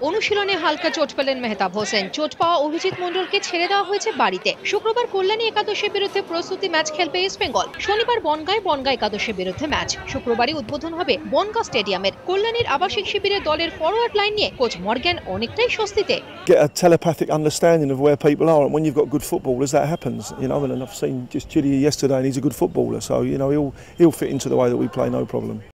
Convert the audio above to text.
অনুশীলনে হালকা চোট পেলেন মেহতাব হোসেন। চোট পাওয়া অভিজিৎ মণ্ডলকে ছেড়ে দেওয়া হয়েছে বাড়িতে। শুক্রবার কল্যাণী একাদশের বিরুদ্ধে প্রস্তুতি ম্যাচ খেলবে ইস্ট বেঙ্গল। শনিবার বনগাঁ একাদশের বিরুদ্ধে ম্যাচ। শুক্রবারই উদ্বোধন হবে বনগাঁ স্টেডিয়ামের। কল্যাণীর আবাসিক শিবিরে দলের ফরওয়ার্ড লাইন নিয়ে কোচ মর্গ্যান অনেকটাই স্বস্তিতে। Get a telepathic understanding of where people are, and when you've got good footballers, that happens. And I've seen just Chidi yesterday, and he's a good footballer, so he'll fit into the way that we play, no problem.